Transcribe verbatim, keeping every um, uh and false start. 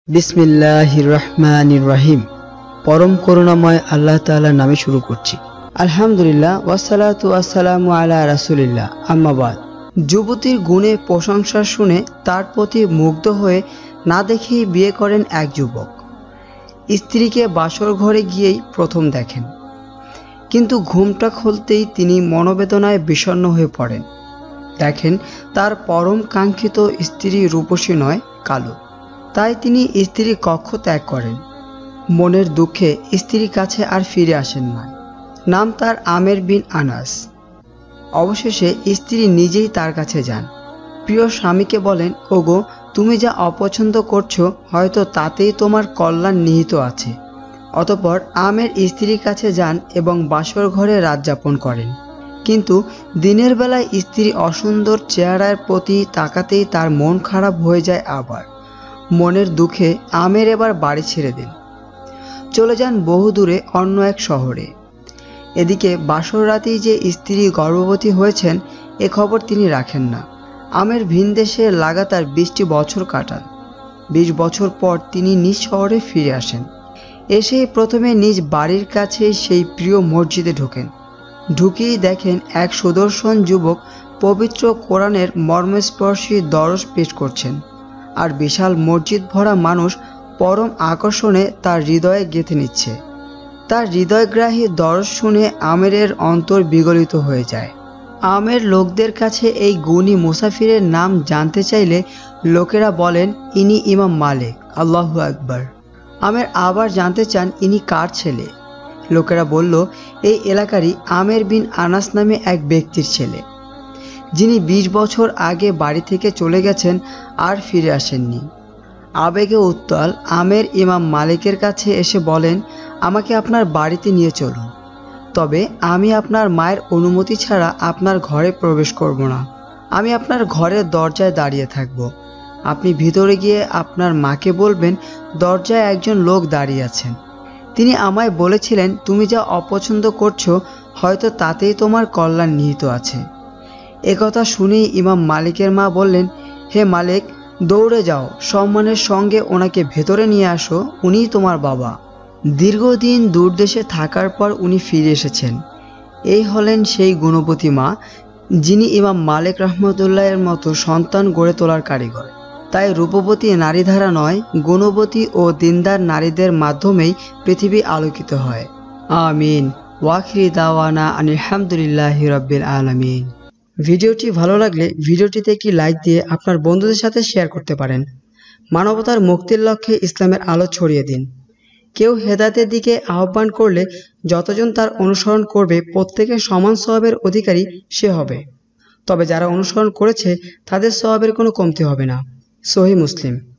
বিসমিল্লাহির রহমানির রহিম। পরম করুণাময় আল্লাহ তাআলার নামে শুরু করছি। আলহামদুলিল্লাহ ওয়াসসালাতু ওয়াসসালামু আলা রাসূলিল্লাহ, আম্মা বাদ। যুবতীর গুণে প্রশংসা শুনে তার প্রতি মুগ্ধ হয়ে না দেখেই বিয়ে করেন এক যুবক। স্ত্রীকে বাসর ঘরে গিয়েই প্রথম দেখেন, কিন্তু ঘুমটা খুলতেই তিনি মনোবেদনায় বিষণ্ণ হয়ে পড়েন। দেখেন তার পরম কাঙ্ক্ষিত স্ত্রী রূপসী নয়, কালো। তাই তিনি স্ত্রীর কক্ষ ত্যাগ করেন। মনের দুঃখে স্ত্রীর কাছে আর ফিরে আসেন না। নাম তার আমের বিন আনাস। অবশেষে স্ত্রী নিজেই তার কাছে যান। প্রিয় স্বামীকে বলেন, ওগো, তুমি যা অপছন্দ করছো হয়তো তাতেই তোমার কল্যাণ নিহিত আছে। অতঃপর আমের স্ত্রীর কাছে যান এবং বাসর ঘরে রাত যাপন করেন। কিন্তু দিনের বেলায় স্ত্রী অসুন্দর চেহারার প্রতি তাকাতেই তার মন খারাপ হয়ে যায়। আবার মনের দুঃখে আমের এবার বাড়ি ছেড়ে দেন, চলে যান বহুদূরে অন্য এক শহরে। এদিকে বাসর রাতেই যে স্ত্রী গর্ভবতী হয়েছেন এ খবর তিনি রাখেন না। আমের ভিনদেশে লাগাতার বিশটি বছর কাটান। বিশ বছর পর তিনি নিজ শহরে ফিরে আসেন। এসেই প্রথমে নিজ বাড়ির কাছে সেই প্রিয় মসজিদে ঢোকেন। ঢুকেই দেখেন এক সুদর্শন যুবক পবিত্র কোরআনের মর্মস্পর্শী দরস পেশ করছেন, আর বিশাল মসজিদ ভরা মানুষ পরম আকর্ষণে তার হৃদয়ে গেঁথে নিচ্ছে। তার হৃদয়গ্রাহী দরস শুনে আমেরের অন্তর বিগলিত হয়ে যায়। আমের লোকদের কাছে এই গুণী মুসাফিরের নাম জানতে চাইলে লোকেরা বলেন, ইনি ইমাম মালিক। আল্লাহু আকবার। আমের আবার জানতে চান ইনি কার ছেলে। লোকেরা বলল, এই এলাকারই আমের বিন আনাস নামে এক ব্যক্তির ছেলে, যিনি বিশ বছর আগে বাড়ি থেকে চলে গেছেন আর ফিরে আসেননি। আবেগে উত্তাল আমের ইমাম মালিকের কাছে এসে বলেন, আমাকে আপনার বাড়িতে নিয়ে চলুন, তবে আমি আপনার মায়ের অনুমতি ছাড়া আপনার ঘরে প্রবেশ করব না। আমি আপনার ঘরের দরজায় দাঁড়িয়ে থাকব। আপনি ভিতরে গিয়ে আপনার মাকে বলবেন দরজায় একজন লোক দাঁড়িয়ে আছেন। তিনি আমায় বলেছিলেন তুমি যা অপছন্দ করছো হয়তো তাতেই তোমার কল্যাণ নিহিত আছে। একথা শুনেই ইমাম মালিকের মা বললেন, হে মালিক, দৌড়ে যাও, সম্মানের সঙ্গে ওনাকে ভেতরে নিয়ে আসো, উনিই তোমার বাবা। দীর্ঘদিন দূরদেশে থাকার পর উনি ফিরে এসেছেন। এই হলেন সেই গুণবতী মা, যিনি ইমাম মালিক রহমতুল্লাহের মতো সন্তান গড়ে তোলার কারিগর। তাই রূপবতী নারীধারা নয়, গুণবতী ও দিনদার নারীদের মাধ্যমেই পৃথিবী আলোকিত হয়। আমিন। ওয়াখিরি দাওয়ানা আলহামদুলিল্লাহি রাব্বিল আলামিন। ভিডিওটি ভালো লাগলে ভিডিওটিতে একটি লাইক দিয়ে আপনার বন্ধুদের সাথে শেয়ার করতে পারেন। মানবতার মুক্তির লক্ষ্যে ইসলামের আলো ছড়িয়ে দিন। কেউ হেদায়েতের দিকে আহ্বান করলে যতজন তার অনুসরণ করবে প্রত্যেকের সমান সওয়াবের অধিকারী সে হবে, তবে যারা অনুসরণ করেছে তাদের সওয়াবের কোনো কমতি হবে না। সহিহ মুসলিম।